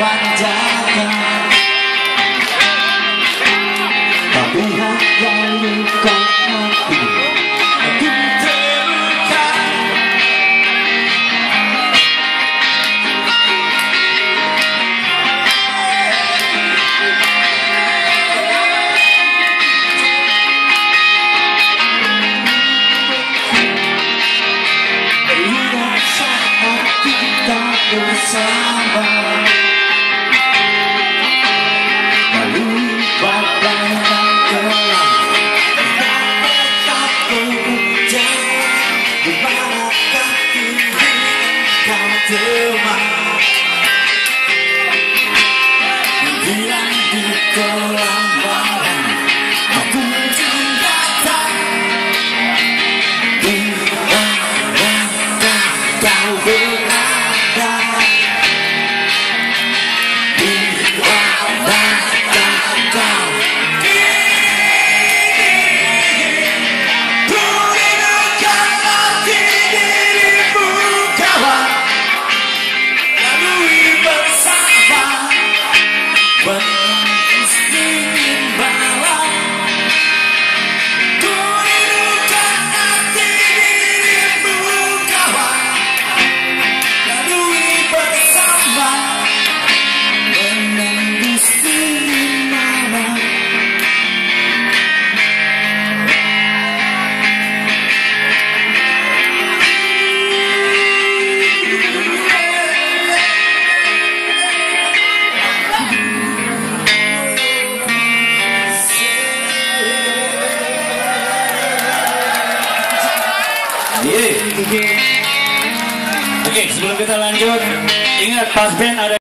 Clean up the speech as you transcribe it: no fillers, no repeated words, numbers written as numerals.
wajahnya, tapi hanya luka hati aku terluka. Ingat saat kita bersama melalui badai dan gelap, kita tetap berjalan. Dimanakah kini kau teman, hilang di kolam malam, aku datang. Di mana kau berada, di mana kau ku rindukan hati dirimu kawan, lalui bersama menangis dingin malam. Ku rindukan hati dirimu kawan, lalui bersama menangis dingin malam. Oke, sebelum kita lanjut, ingat pas band ada